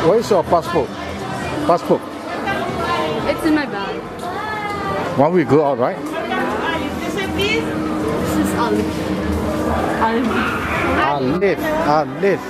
Where's your passport? Passport? It's in my bag. When we go out, right? This is Alif. Alif. Alif.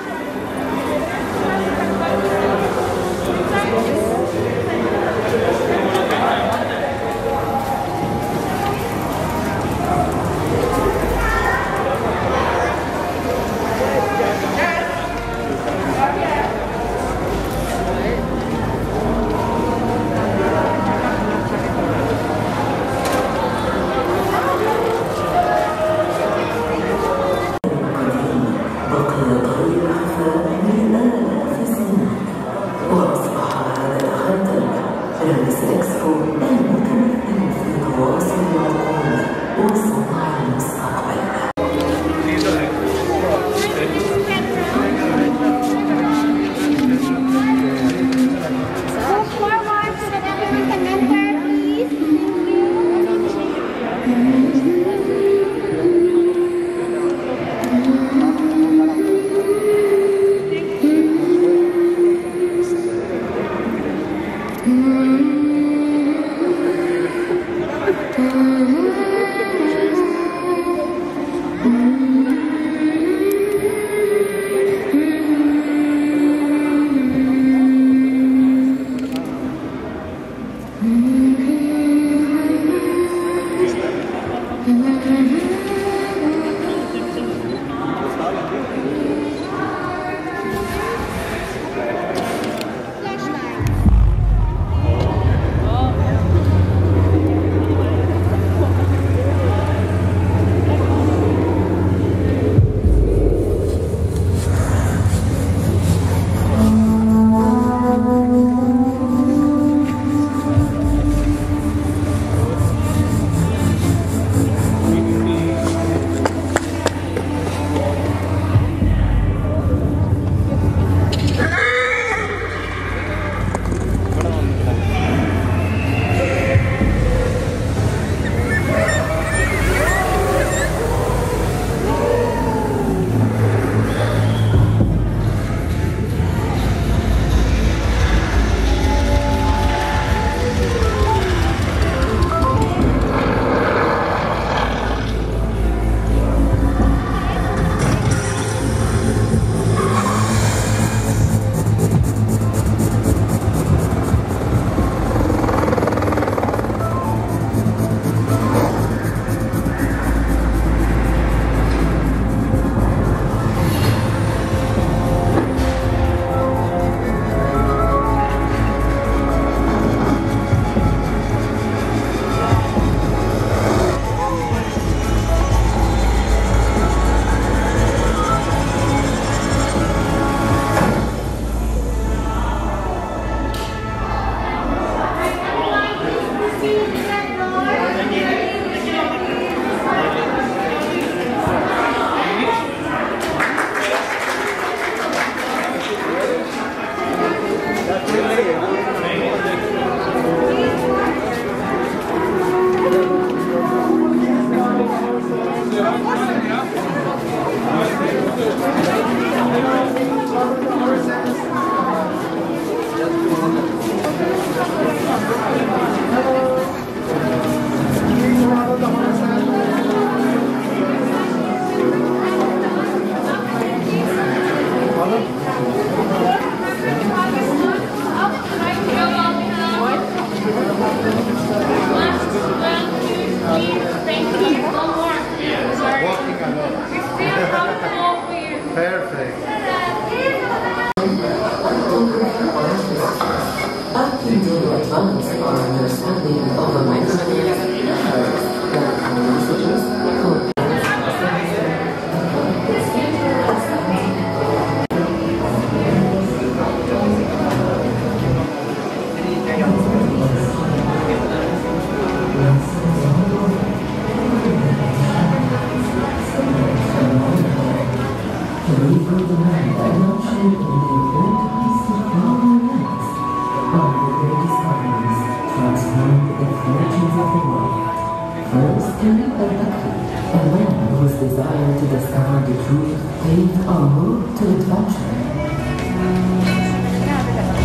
desire to discover the truth, faith, or move to adventure.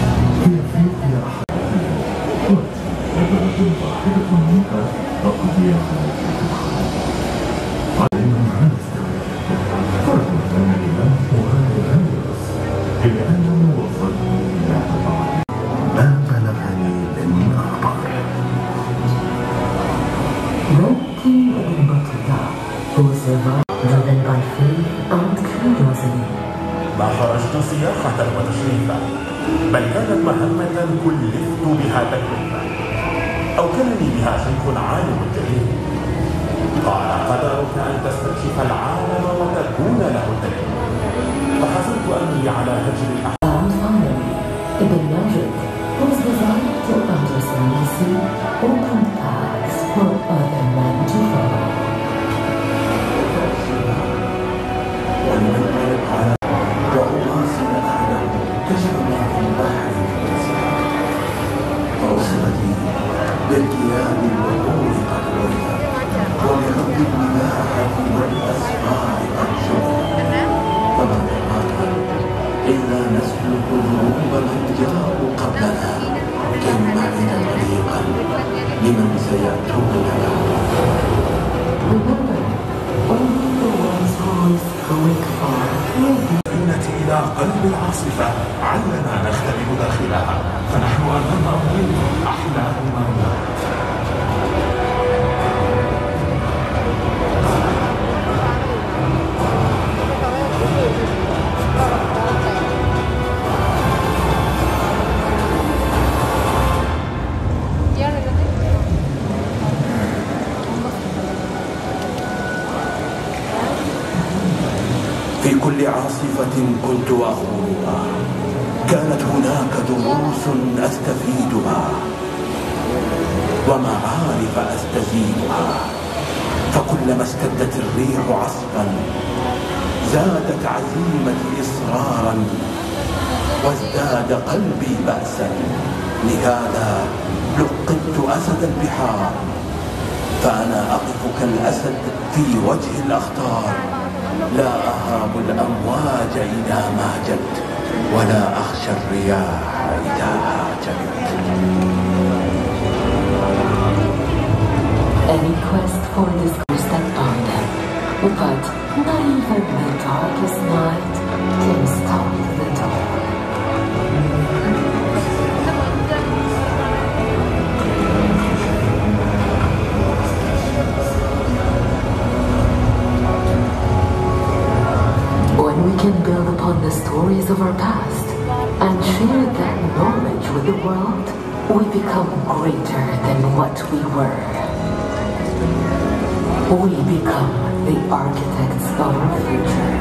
and curiosity. ما خرجت سياحة وتشريفا، بل كانت مهمة كلفت بها تكلفة، أوكلني بها شيخ عالم جليل قال قدرك أن تستكشف العالم وتكون له الدليل، فحسبت أني على هجر And finally, the magic was designed to understand the sea, open paths for other men to follow. بالكيان الوقوف قد ولد ولحب الملاحة والأسماع قد شغل فما دراك إلا نسلك ذنوب من جاءوا قبلنا كي نعد طريقا لمن سيأتون Remember, only the ones who risk going far will be. إلى قلب العاصفة علنا نختبئ داخلها، فنحن أمام أمر أحلام موت. في كل عاصفة كنت أخوضها كانت هناك دروس أستفيدها ومعارف أستزيدها، فكلما اشتدت الريح عصفا زادت عزيمتي إصرارا وازداد قلبي بأسا، لهذا لقبت أسد البحار، فأنا أقف كالأسد في وجه الأخطار، لا أهاب الأمواج إذا ماجت ولا أخشى الرياح إذا هاجت. Any quest for discourse that bound them, but not even the darkest night can stop the dawn. When we can build upon the stories of our past and share that knowledge with the world, we become greater than what we were. We become the architects of our future.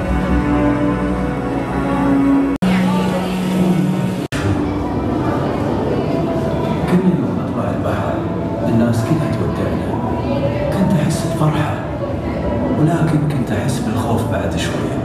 كل يوم أطلع البحر الناس كلها تودعني، كنت أحس بفرحة ولكن كنت أحس بالخوف بعد شوية.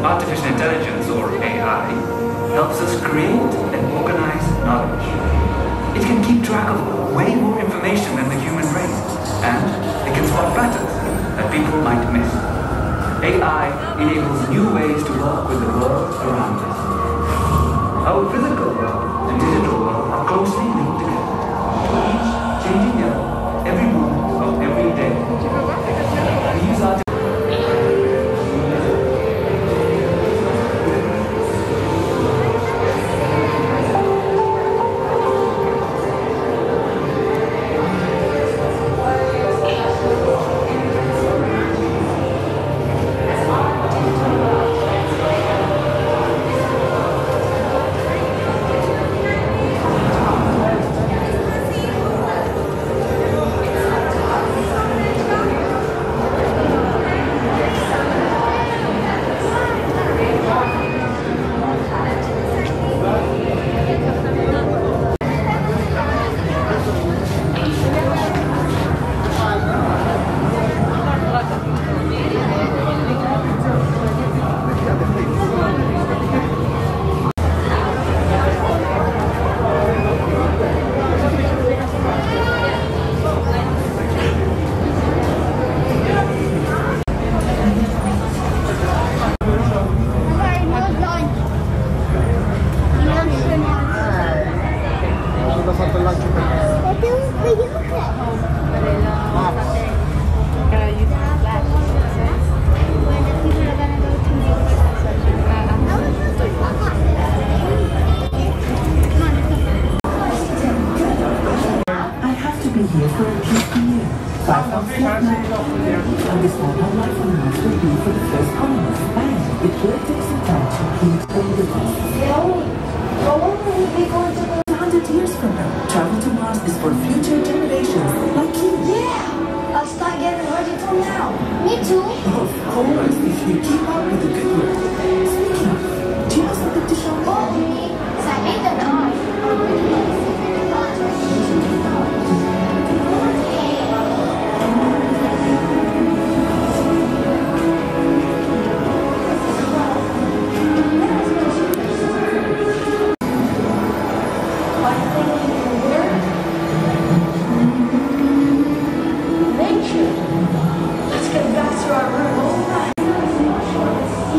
Artificial intelligence, or AI, helps us create and organize knowledge. It can keep track of way more information than the human brain, and it can spot patterns that people might miss. AI enables new ways to work with the world around us. Our physical world and digital world are closely linked together, each changing every moment of every day. We use our Let's get back to our room.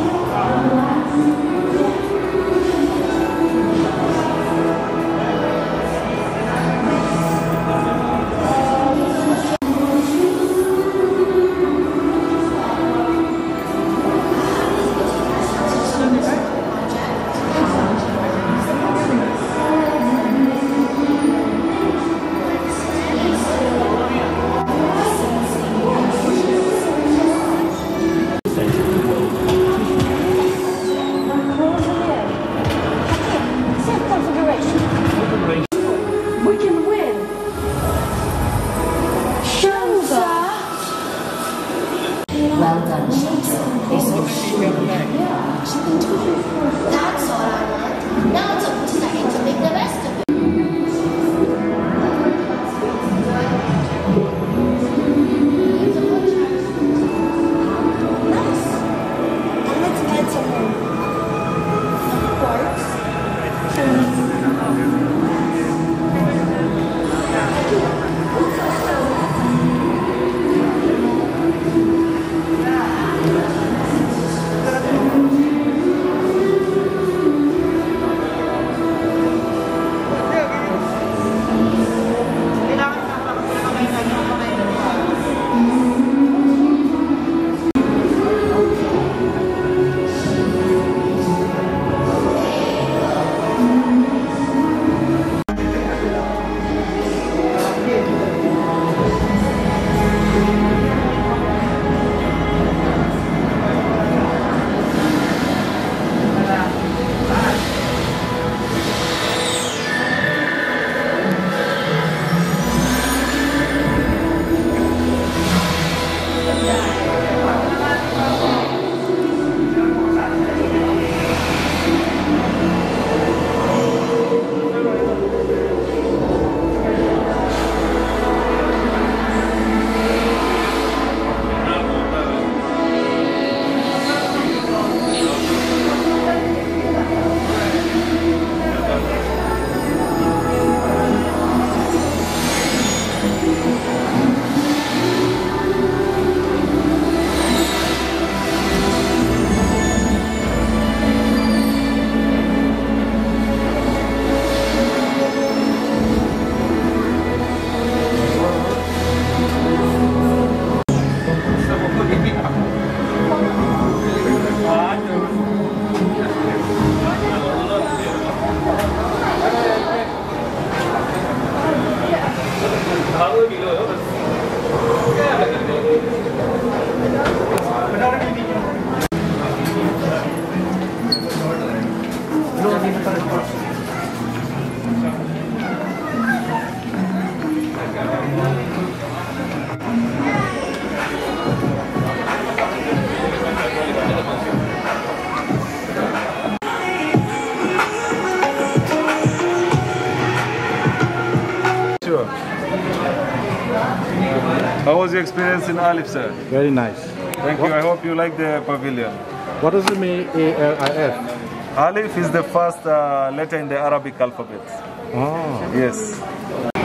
How was your experience in Alif, sir? Very nice. Thank you. I hope you like the pavilion. What does it mean, ALIF? Alif is the first letter in the Arabic alphabet. Oh. Yes.